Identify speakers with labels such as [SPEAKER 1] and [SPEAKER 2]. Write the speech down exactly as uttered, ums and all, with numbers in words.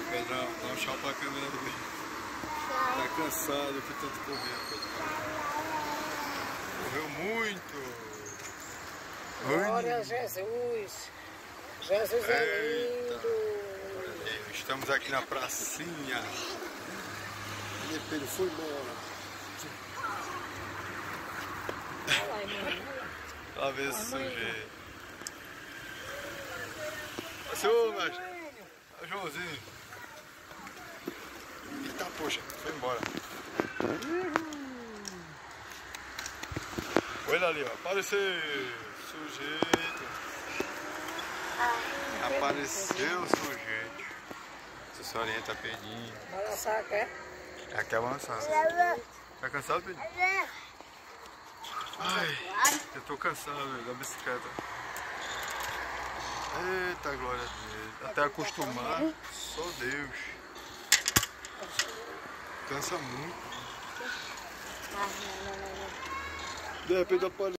[SPEAKER 1] Pedrão, dá um tchau pra câmera do vídeo. Tá cansado que tanto correr, Pedrão. Correu muito.
[SPEAKER 2] Glória a Jesus. Jesus é lindo.
[SPEAKER 1] Estamos aqui na pracinha. E Pedro foi embora. Olha ver esse sujeito. Seu mestre. Olha o Joãozinho. Eita, poxa, foi embora. Olha ali, ó. Apareceu. Sujeito. Apareceu o sujeito. A senhorinha tá pedindo.
[SPEAKER 2] Balançar, quer?
[SPEAKER 1] É quer avançar. Tá cansado, Pedro? Ai, eu tô cansado, velho, da bicicleta. Eita, glória a Deus. Até acostumar, só Deus. Cansa muito. De repente aparece.